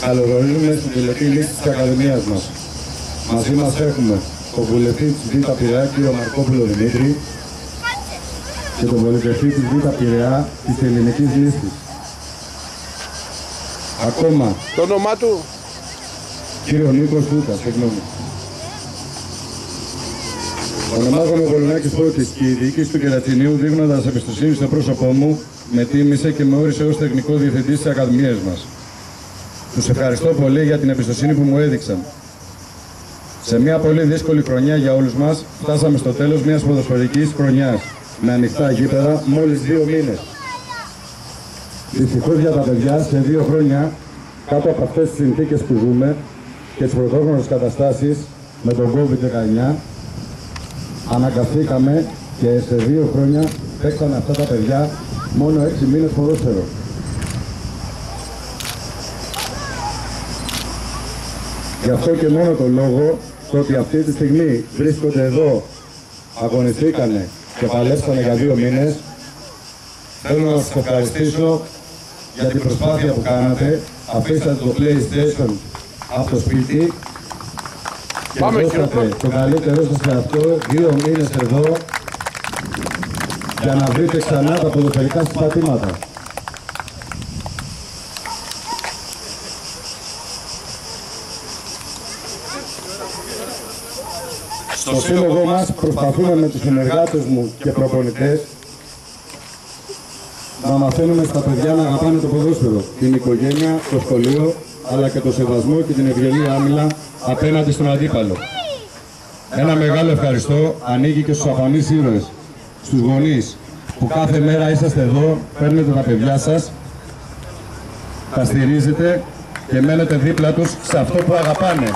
Καλωσορίζουμε στην τελετή λήξη της Ακαδημίας μας. Μαζί μας έχουμε τον βουλευτή της Β' Πειραιά, κύριο Μαρκόπουλο Δημήτρη, και τον βουλευτή της Β' Πειραιά της Ελληνικής Λίστης. Ακόμα, το όνομά του, κύριο Νίκος Τούτα, συγγνώμη. Ονομάζομαι Πολωνάκης Φώτης και η διοίκηση του Κερατσινίου, δείχνοντας εμπιστοσύνη στο πρόσωπό μου, με τίμησε και με όρισε ως τεχνικό διευθυντή της Ακαδημίας μας. Τους ευχαριστώ πολύ για την εμπιστοσύνη που μου έδειξαν. Σε μια πολύ δύσκολη χρονιά για όλους μας, φτάσαμε στο τέλος μιας ποδοσφαιρικής χρονιάς, με ανοιχτά γήπεδα μόλις 2 μήνες. Δυστυχώς για τα παιδιά, σε 2 χρόνια, κάτω από αυτές τις συνθήκες που ζούμε και τις πρωτόγνωρες καταστάσεις με τον COVID-19, αναγκαστήκαμε και σε 2 χρόνια παίξανε αυτά τα παιδιά μόνο 6 μήνες ποδόσφαιρο. Γι' αυτό και μόνο το λόγο, το ότι αυτή τη στιγμή βρίσκονται εδώ, αγωνιστήκανε και παλέψανε για 2 μήνες, θέλω να σας ευχαριστήσω για την προσπάθεια που κάνατε. Αφήσατε το PlayStation από το σπίτι και δώσατε το καλύτερό σας σε αυτό 2 μήνες εδώ για να βρείτε ξανά τα ποδοσφαιρικά σας πατήματα. Στο σύλλογο μας προσπαθούμε με τους συνεργάτες μου και προπονητές να μαθαίνουμε στα παιδιά να αγαπάνε το ποδόσφαιρο, την οικογένεια, το σχολείο, αλλά και το σεβασμό και την ευγενή άμυλα απέναντι στον αντίπαλο. Ένα μεγάλο ευχαριστώ ανοίγει και στους αφανείς ήρωες, στους γονείς, που κάθε μέρα είσαστε εδώ, παίρνετε τα παιδιά σας, τα στηρίζετε και μένετε δίπλα τους σε αυτό που αγαπάνε.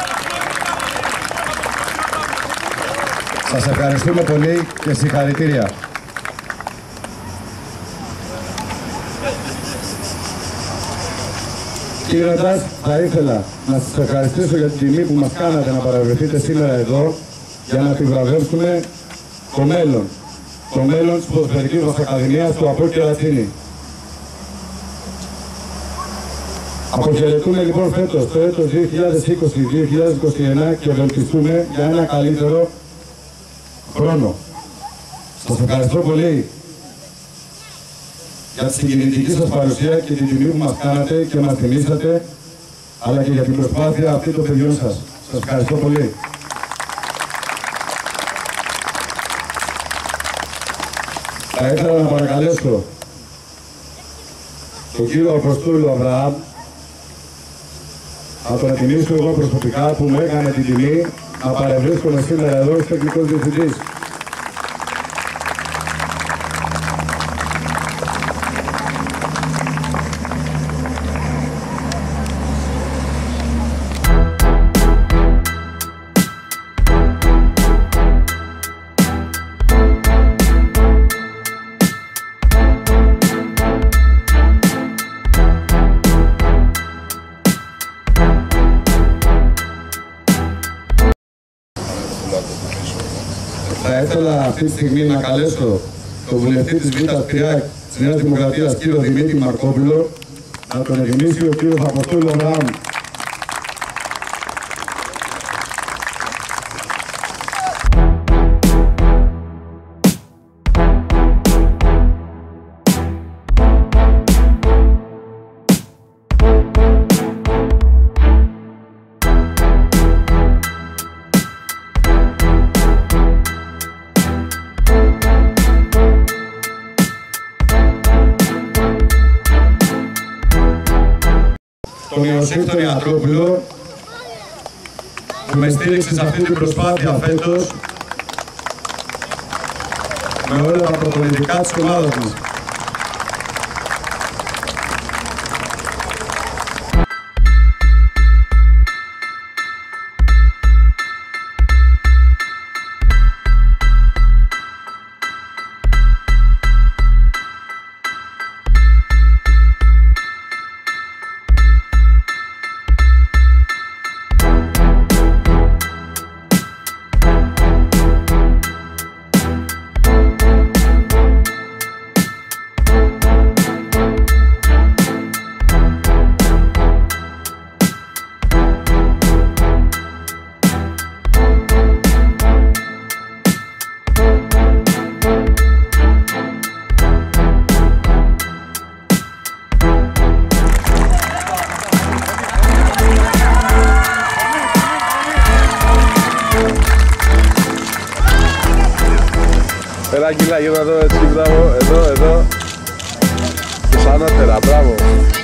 Σας ευχαριστούμε πολύ και συγχαρητήρια. Κλείνοντας, θα ήθελα να σας ευχαριστήσω για την τιμή που μας κάνατε να παραβρεθείτε σήμερα εδώ για να επιβραβεύσουμε το μέλλον. Το μέλλον της ποδοσφαιρικής μας Ακαδημίας του ΑΠΟΕΛ Κερατσίνη. Αποχαιρετούμε λοιπόν φέτος, το έτος 2020-2021 και ευελπιστούμε για ένα καλύτερο χρόνο. Σας ευχαριστώ πολύ για την συγκινητική σας παρουσία και την τιμή που μας κάνατε και μας θυμήσατε, αλλά και για την προσπάθεια αυτή των παιδιών σας. Σας ευχαριστώ πολύ. Θα ήθελα να παρακαλέσω τον κύριο Αποστόλου Αβραάμ να τον ετοιμήσω εγώ προσωπικά που μου έκανε την τιμή να παρευρίσκομαι σήμερα εδώ ως τεχνικός διευθυντής. Θα ήθελα αυτή τη στιγμή να καλέσω τον βουλευτή της Β' Πειραιά της Νέας Δημοκρατίας, κύριο Δημήτρη Μαρκόπουλο, να τον ευγενήσει ο κύριος Αποστόλου Αβραάμ. Τον Ιωσήφ τον Ιατρόπουλο που με στήριξε σε αυτή την προσπάθεια φέτος με όλα τα προπονητικά της ομάδας μας. κιλά, γύρω εδώ, έτσι, μπράβο, εδώ, εδώ. Και σαν ανώτερα, μπράβο.